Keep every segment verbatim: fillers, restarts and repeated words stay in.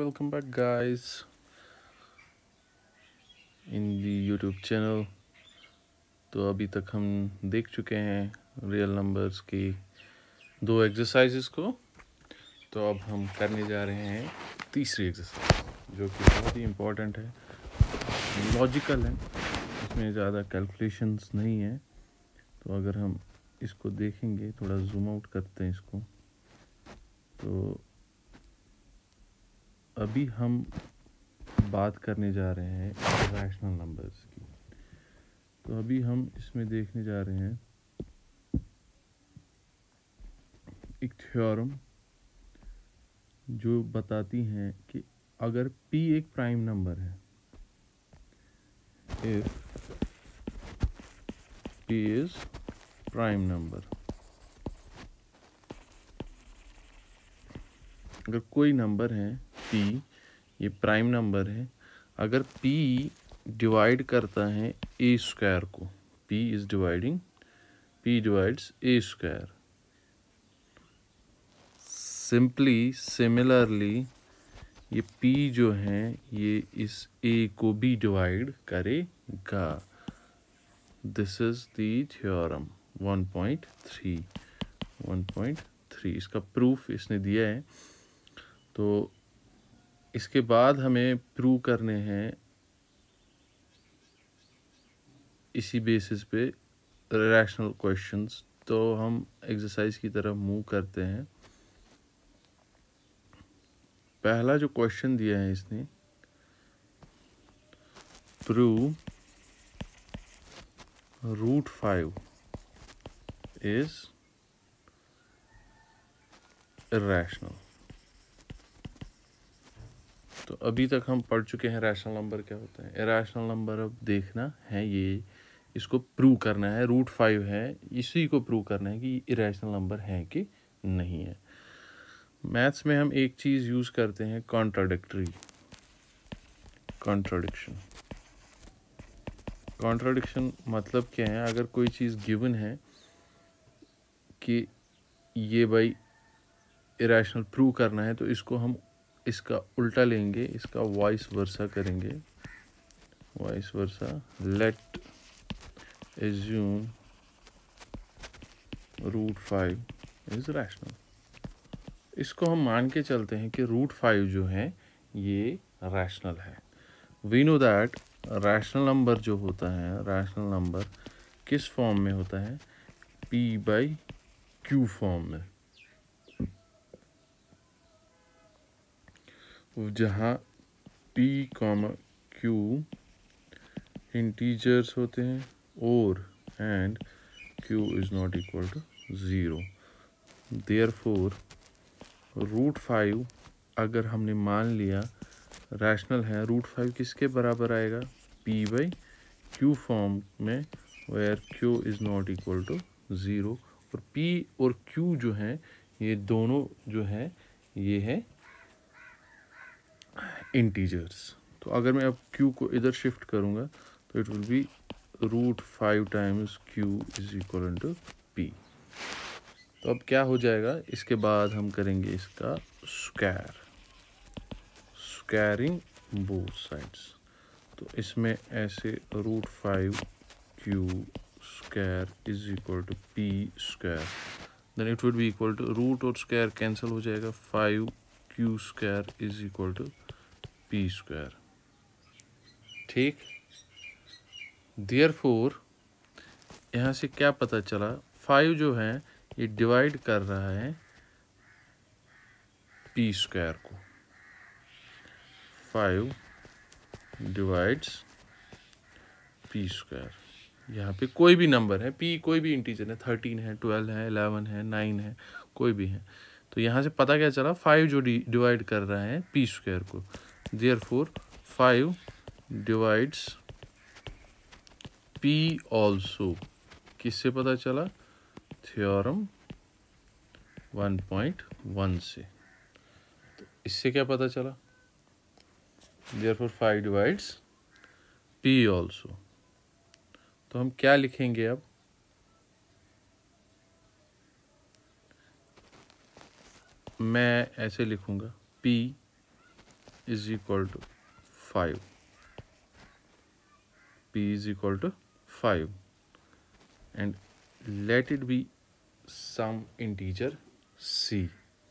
welcome back guys in the YouTube channel। तो अभी तक हम देख चुके हैं रियल नंबर्स की दो एक्सरसाइजेस को। तो अब हम करने जा रहे हैं तीसरी एक्सरसाइज जो कि बहुत ही इम्पोर्टेंट है, लॉजिकल है, इसमें ज़्यादा कैलकुलेशंस नहीं है। तो अगर हम इसको देखेंगे, थोड़ा जूम आउट करते हैं इसको, तो अभी हम बात करने जा रहे हैं रैशनल नंबर्स की। तो अभी हम इसमें देखने जा रहे हैं एक थ्योरम जो बताती हैं कि अगर p एक प्राइम नंबर है, if p is prime number, अगर कोई नंबर है p, ये प्राइम नंबर है, अगर p डिवाइड करता है a स्क्वायर को, p is dividing, p divides a square, simply similarly ये p जो है ये इस a को भी डिवाइड करेगा। This is the theorem one point three one point three, इसका प्रूफ इसने दिया है। तो इसके बाद हमें प्रूव करने हैं इसी बेसिस पे रैशनल क्वेश्चंस। तो हम एक्सरसाइज की तरफ मूव करते हैं। पहला जो क्वेश्चन दिया है इसने, prove root five is irrational. तो अभी तक हम पढ़ चुके हैं रैशनल नंबर क्या होता है। इरैशनल नंबर अब देखना है, ये इसको प्रूव करना है। रूट फाइव है, इसी को प्रूव करना है कि इरैशनल नंबर है कि नहीं है। मैथ्स में हम एक चीज़ यूज़ करते हैं, कॉन्ट्राडिक्टरी कॉन्ट्राडिक्शन कॉन्ट्राडिक्शन मतलब क्या है? अगर कोई चीज़ गिवन है कि ये भाई इरैशनल प्रूव करना है, तो इसको हम इसका उल्टा लेंगे, इसका वाइस वर्सा करेंगे, vice versa. Let assume root five is rational. इसको हम मान के चलते हैं कि रूट फाइव जो है ये रैशनल है। We know that rational number जो होता है, रैशनल नंबर किस फॉर्म में होता है? p बाई क्यू फॉर्म में, जहाँ p कॉमा q इंटीजर्स होते हैं और and q is not equal to zero. Therefore root five अगर हमने मान लिया रैशनल है, रूट फाइव किसके बराबर आएगा? p बाई क्यू फॉर्म में, where q is not equal to zero. और p और q जो है ये दोनों जो है ये है इंटीजर्स। तो अगर मैं अब q को इधर शिफ्ट करूँगा तो it will be root five times q is equal to p। तो अब क्या हो जाएगा? इसके बाद हम करेंगे इसका स्क्वायर, स्क्वायरिंग बोथ साइड्स। तो इसमें ऐसे root five Q square is equal to P square, then it would be equal to root और स्क्वायर कैंसिल हो जाएगा, five Q square is equal to P square. ठीक। देयरफॉर यहाँ से क्या पता चला? फाइव जो है ये डिवाइड कर रहा है पी स्क्वायर को। Five divides P square. यहाँ पे कोई भी नंबर है, p कोई भी इंटीजर है, थर्टीन है, ट्वेल्व है, इलेवन है, नाइन है, कोई भी है। तो यहाँ से पता क्या चला? फाइव जो डिवाइड कर रहा है पी स्क्वायर को। Therefore five divides p also. किससे पता चला? थ्योरम वन पॉइंट वन से। तो इससे क्या पता चला? Therefore five divides p also. तो हम क्या लिखेंगे अब? मैं ऐसे लिखूंगा, p is equal to five, p is equal to five and let it be some integer c.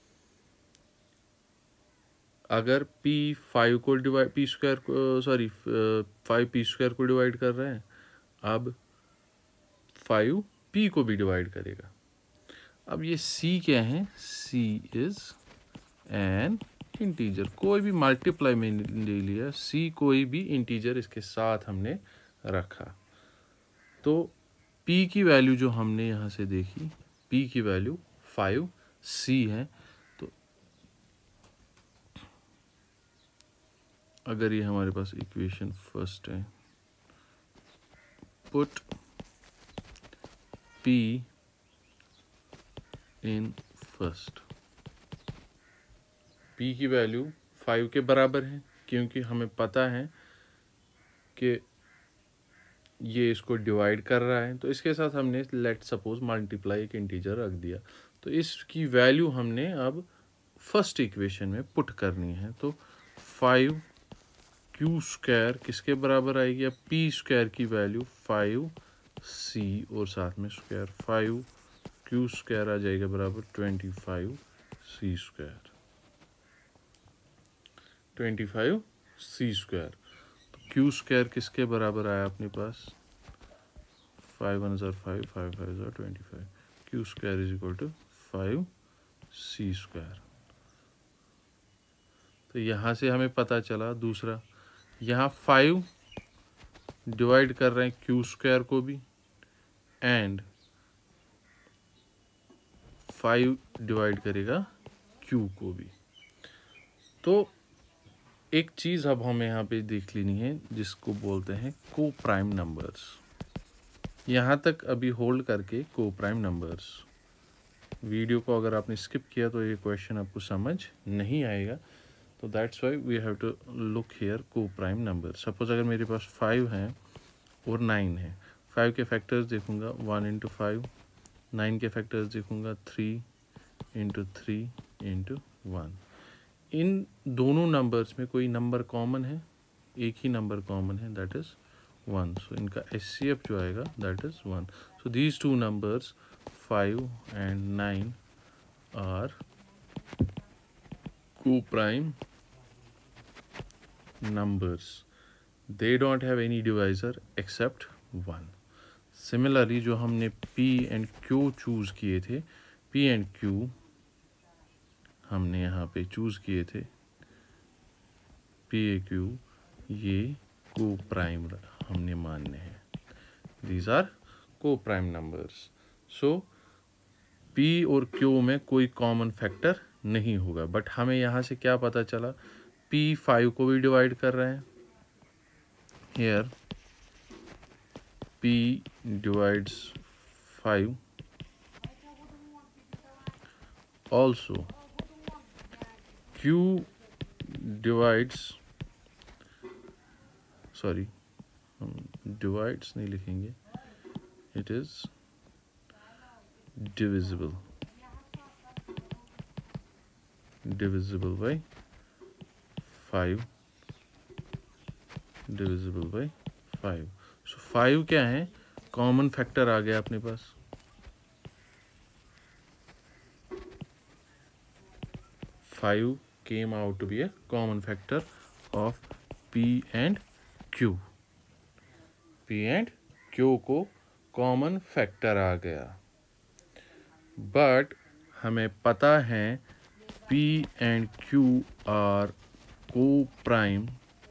अगर p फाइव को डिवाइड p स्क्वायर को सॉरी फाइव p स्क्वायर को डिवाइड कर रहे हैं, अब फाइव p को भी डिवाइड करेगा। अब ये c क्या है? c इज एन इंटीजर, कोई भी मल्टीप्लाई में ले लिया, c कोई भी इंटीजर इसके साथ हमने रखा। तो p की वैल्यू जो हमने यहाँ से देखी, p की वैल्यू फाइव c है। तो अगर ये हमारे पास इक्वेशन फर्स्ट है, put p in first, p की वैल्यू फाइव के बराबर है क्योंकि हमें पता है कि ये इसको डिवाइड कर रहा है, तो इसके साथ हमने लेट सपोज मल्टीप्लाई एक इंटीजर रख दिया। तो इसकी वैल्यू हमने अब फर्स्ट इक्वेशन में पुट करनी है। तो फाइव क्यू स्क्वायर किसके बराबर आएगी? अब पी स्क्वायर की वैल्यू फाइव सी और साथ में स्क्वायर, फाइव क्यू स्क्वायर आ जाएगा बराबर twenty five C square, twenty five C square. Q square किसके बराबर आया अपने पास? Five one are five, five five are twenty five, Q square is equal to five C square. तो यहाँ से हमें पता चला दूसरा, यहाँ फाइव डिवाइड कर रहे हैं क्यू स्क्वायर को भी एंड फाइव डिवाइड करेगा क्यू को भी। तो एक चीज़ अब हमें यहाँ पे देख लेनी है जिसको बोलते हैं को प्राइम नंबर्स। यहाँ तक अभी होल्ड करके को प्राइम नंबर्स, वीडियो को अगर आपने स्किप किया तो ये क्वेश्चन आपको समझ नहीं आएगा। तो that's why we have to look here को प्राइम नंबर। सपोज अगर मेरे पास फाइव है और नाइन है, फाइव के फैक्टर्स देखूँगा वन इंटू फाइव, नाइन के फैक्टर्स देखूँगा three into three into one. इन दोनों नंबर्स में कोई नंबर कॉमन है? एक ही नंबर कॉमन है, दैट इज़ वन। सो इनका एच सी एफ जो आएगा that is one. So these two numbers five and nine are co-prime numbers. They don't have any divisor except one. Similarly जो हमने P and Q choose किए थे, P and Q हमने यहाँ पे choose किए थे, P A Q ये co-prime हमने मानने हैं। These are co-prime numbers. So P और Q में कोई कॉमन फैक्टर नहीं होगा, बट हमें यहाँ से क्या पता चला? P फाइव को भी डिवाइड कर रहे हैं। Here P divides five, also Q divides, sorry हम divides नहीं लिखेंगे, it is divisible, divisible by five, divisible by five. So five क्या है? कॉमन फैक्टर आ गया अपने पास। Five came out to be a common factor of P and Q. P and Q को कॉमन फैक्टर आ गया, बट हमें पता है P and Q are co-prime,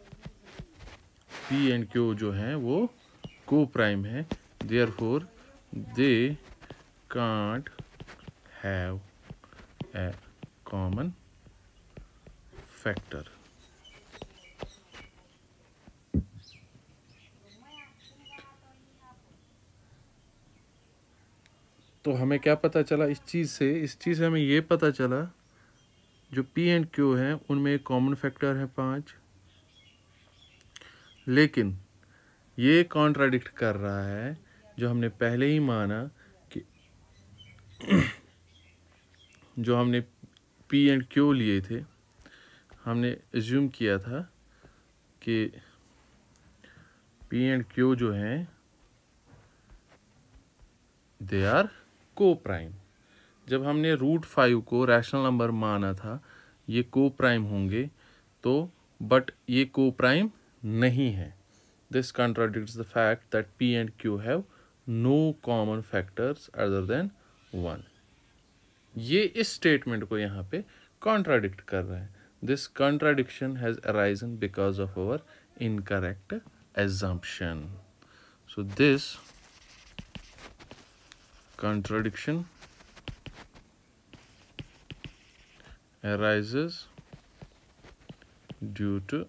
P and Q जो हैं वो co-prime है, therefore they can't have a common factor. तो हमें क्या पता चला इस चीज़ से? इस चीज़ से हमें ये पता चला जो P एंड Q हैं उनमें एक कॉमन फैक्टर है पाँच, लेकिन ये कॉन्ट्राडिक्ट कर रहा है जो हमने पहले ही माना कि जो हमने P एंड Q लिए थे, हमने एज्यूम किया था कि पी एंड क्यू जो हैं दे आर को प्राइम। जब हमने रूट फाइव को रैशनल नंबर माना था ये को प्राइम होंगे, तो बट ये को प्राइम नहीं है। This contradicts the fact that P and Q have no common factors other than one. ये इस स्टेटमेंट को यहाँ पे कॉन्ट्राडिक्ट कर रहा है। This contradiction has arisen because of our incorrect assumption. So this contradiction arises due to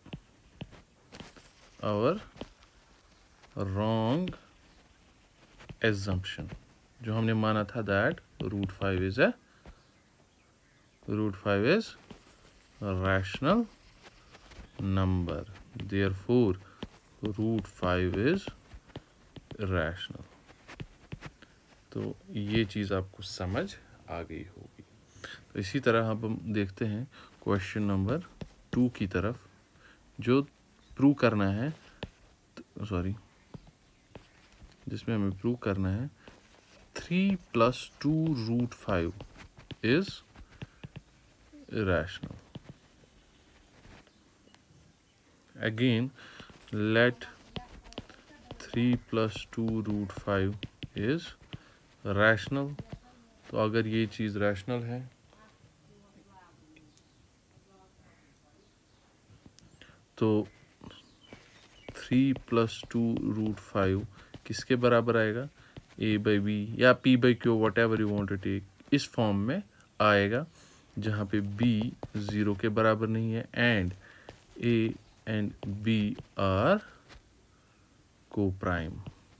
our wrong assumption. जो हमने माना था that root five is a root five is a rational number. Therefore root five is rational. तो ये चीज़ आपको समझ आ गई होगी। तो इसी तरह अब हम देखते हैं क्वेश्चन नंबर टू की तरफ, जो प्रूव करना है, सॉरी जिसमें हमें प्रूव करना है three plus two root five is rational. Again let three plus two root five is rational। तो अगर ये चीज़ रैशनल है तो three plus two root five किसके बराबर आएगा? ए बाई बी या P by Q, whatever you want to take, इस फॉर्म में आएगा जहाँ पे बी ज़ीरो के बराबर नहीं है and A and B are coprime.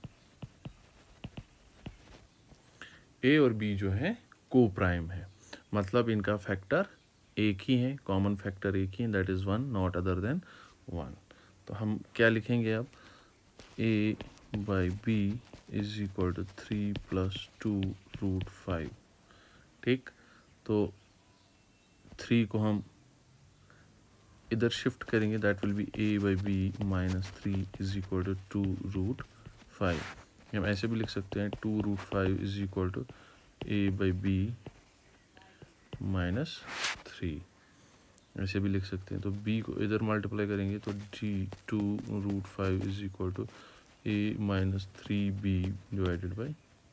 A और बी जो है को प्राइम है, मतलब इनका फैक्टर एक ही है, कॉमन फैक्टर एक ही है, that is one, not other than one. तो हम क्या लिखेंगे अब? A by B is equal to three plus two root five. ठीक, तो थ्री को हम इधर शिफ्ट करेंगे, that will be A by B minus three is equal to two root five. हम ऐसे भी लिख सकते हैं two root five is equal to A by B minus three, ऐसे भी लिख सकते हैं। तो b को इधर मल्टीप्लाई करेंगे तो जी two root five is equal to A minus three B divided by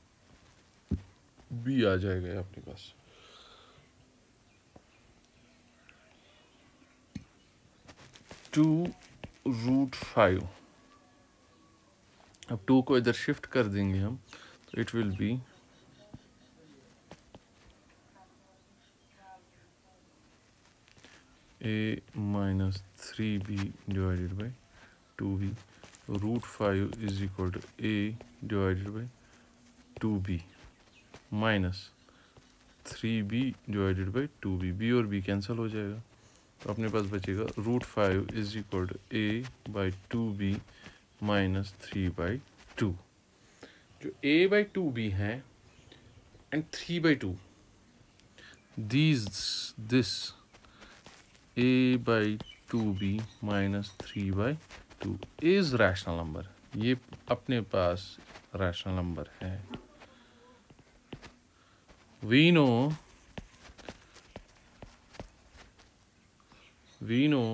B आ जाएगा आपके पास। टू रूट फाइव, अब टू को इधर शिफ्ट कर देंगे हम, तो it will be A minus three B divided by two B, root five is equal to A divided by two B minus three B divided by two B. B और B cancel हो जाएगा, तो अपने पास बचेगा root five is equal to A by two B minus three by two. जो A by two B है and three by two, these this A by two B minus three by two is rational number. ये अपने पास rational number है। We know we know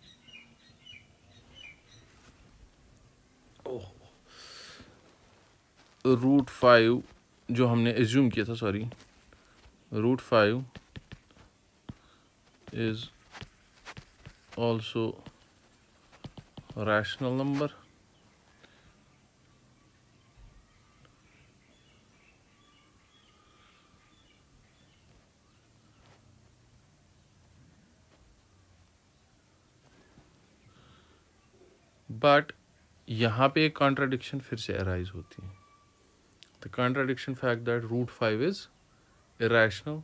root five जो हमने assume किया था, sorry, root five is also rational number. But यहाँ पे एक कॉन्ट्राडिक्शन फिर से अराइज होती है। The contradiction fact that root five is irrational.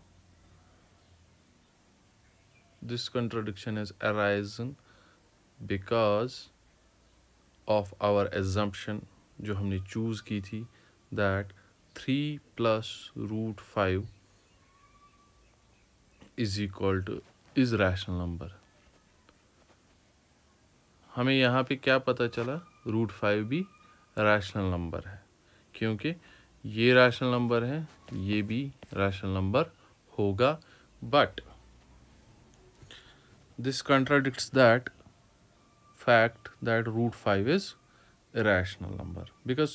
This contradiction has arisen because of our assumption जो हमने चूज की थी that three plus root five is equal to is rational number. हमें यहाँ पे क्या पता चला, रूट फाइव भी रैशनल नंबर है, क्योंकि ये रैशनल नंबर है, ये भी रैशनल नंबर होगा, but this contradicts that fact that root five is irrational number, because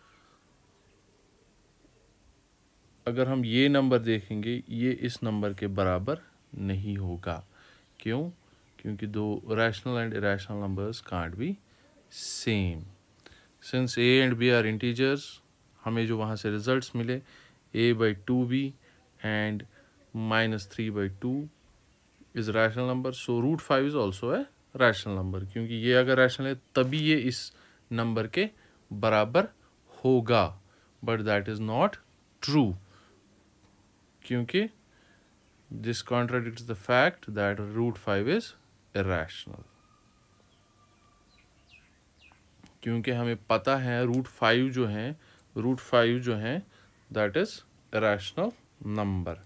अगर हम ये नंबर देखेंगे ये इस नंबर के बराबर नहीं होगा। क्यों? क्योंकि दो rational and irrational numbers can't be same. Since a and b are integers, हमें जो वहाँ से रिजल्ट्स मिले a by two B and minus three by two is rational number, so root five is also a rational number, क्योंकि ये अगर rational है तभी ये इस नंबर के बराबर होगा, but that is not true, क्योंकि this contradicts the fact that root five is irrational. क्योंकि हमें पता है रूट फाइव जो है रूट फाइव जो है that is irrational number.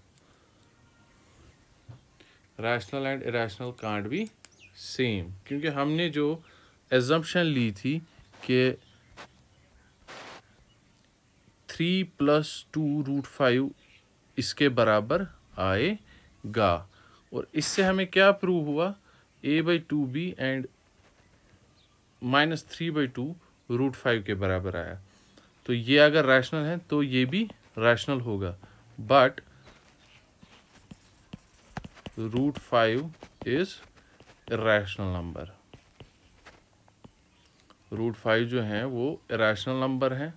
Rational and irrational can't be same, क्योंकि हमने जो एजम्पशन ली थी कि three plus two root five इसके बराबर आएगा, और इससे हमें क्या प्रूव हुआ, a by two B and minus three by two root five के बराबर आया। तो ये अगर रैशनल है तो ये भी रैशनल होगा, but root five is irrational number. Root five जो है वो इरेशनल नंबर है,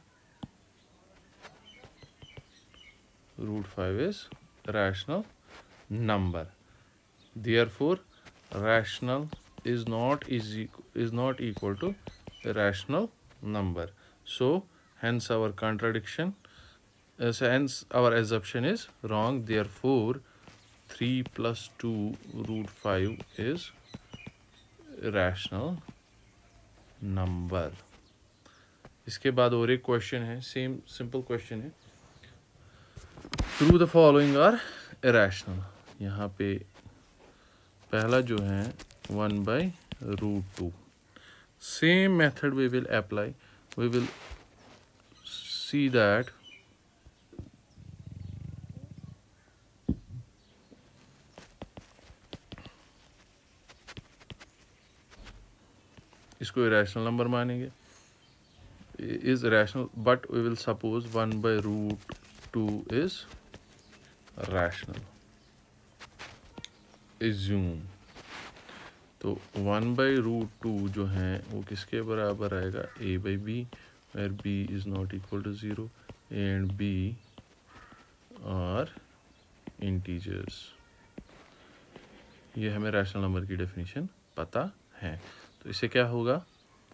root five is rational number, therefore rational is not is is not equal to irrational number, so hence our contradiction uh, so hence our assumption is wrong, therefore three plus two root five is irrational number। इसके बाद और एक question है, same simple question है, through the following are irrational. यहाँ पे पहला जो है one by root two, same method we will apply, we will see that इसको इरेशनल नंबर मानेंगे, is irrational, but we will suppose one by root two is rational, assume. तो one by root two जो है वो किसके बराबर आएगा, a by b, where b is not equal to zero and b are integers. ये हमें rational number की डेफिनेशन पता है, तो इससे क्या होगा,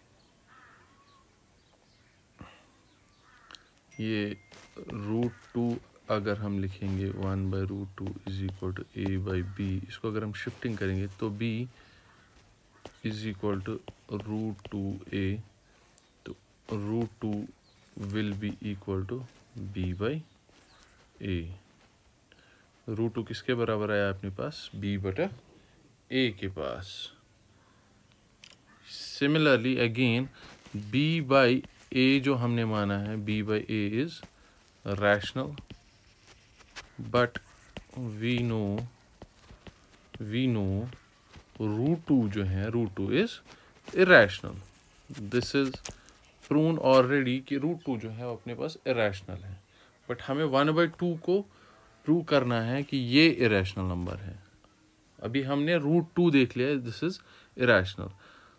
ये रूट टू अगर हम लिखेंगे one by root two is equal to A by b, इसको अगर हम शिफ्टिंग करेंगे तो b is equal to root two a, तो root two will be equal to b by a. Root two किसके बराबर आया अपने पास, b बटा a के पास। Similarly again b by a जो हमने माना है, b by a is rational, but we know we know root two जो है root two is irrational. This is proven already कि रूट टू जो है वो अपने पास इरेशनल है, बट हमें वन बाई टू को प्रूव करना है कि ये इरेशनल नंबर है। अभी हमने रूट टू देख लिया, दिस इज इरेशनल।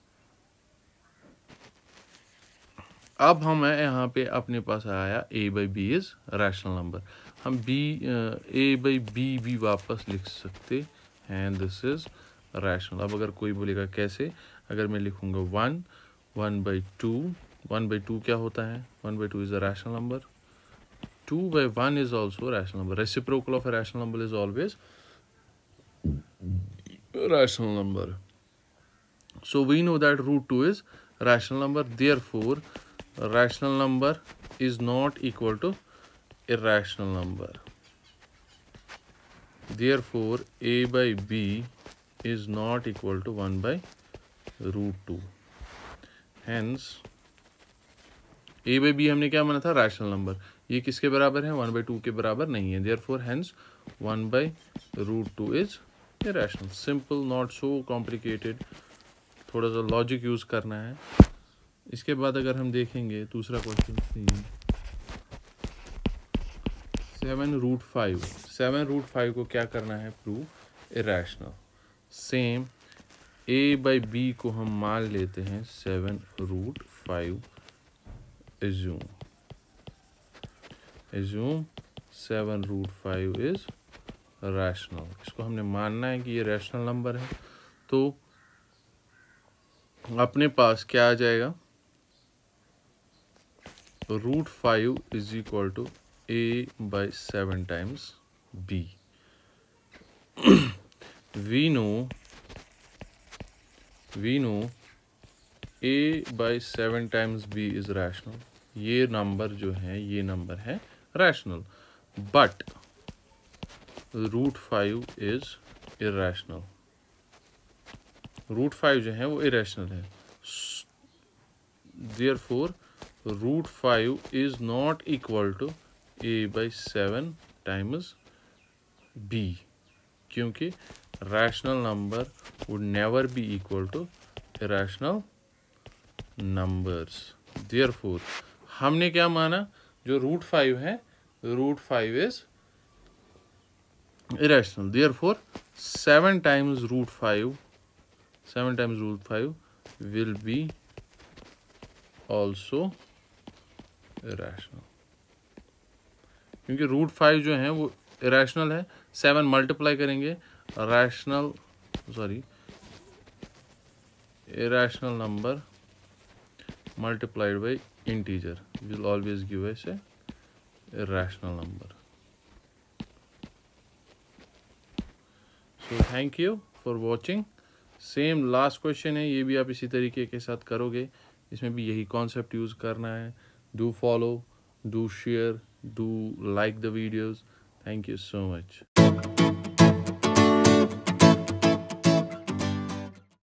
अब हमें यहाँ पे अपने पास आया a by B is rational number, हम b a बाई बी भी वापस लिख सकते हैं, दिस इज रैशनल। अब अगर कोई बोलेगा कैसे, अगर मैं लिखूंगा one one by two, one by two क्या होता है, one by two is a rational number, two by one is also rational number, reciprocal of a rational number is always rational number. So we know that root two is rational number, therefore rational number is not equal to irrational number, therefore a by b is not equal to one by root two, hence a by b हमने क्या माना था, rational number. ये किसके बराबर है, one by to के बराबर नहीं है, therefore hence one by root two is irrational. Simple, not so complicated, थोड़ा सा लॉजिक यूज करना है। इसके बाद अगर हम देखेंगे दूसरा question, seven root five, seven root five को क्या करना है, prove irrational. Same a by b को हम मान लेते हैं seven root five, assume assume seven root five is rational. इसको हमने मानना है कि ये रैशनल नंबर है, तो अपने पास क्या आ जाएगा, root five is equal to A by seven times b. We know we know a by seven times b is rational. ये नंबर जो है ये नंबर है rational, but root five is irrational. Root five जो है वो irrational है, therefore root five is not equal to A by seven times b, क्योंकि rational number would never be equal to irrational numbers. Therefore हमने क्या माना, जो root five है, root five is irrational, therefore seven times root five, seven times root five will be also irrational, क्योंकि root five जो है वो irrational है। सेवन मल्टीप्लाई करेंगे rational sorry irrational number multiplied by integer will always give us a irrational number. So thank you for watching. Same last question है, ये भी आप इसी तरीके के साथ करोगे, इसमें भी यही कॉन्सेप्ट यूज करना है। Do follow, do share, do like the videos. Thank you so much.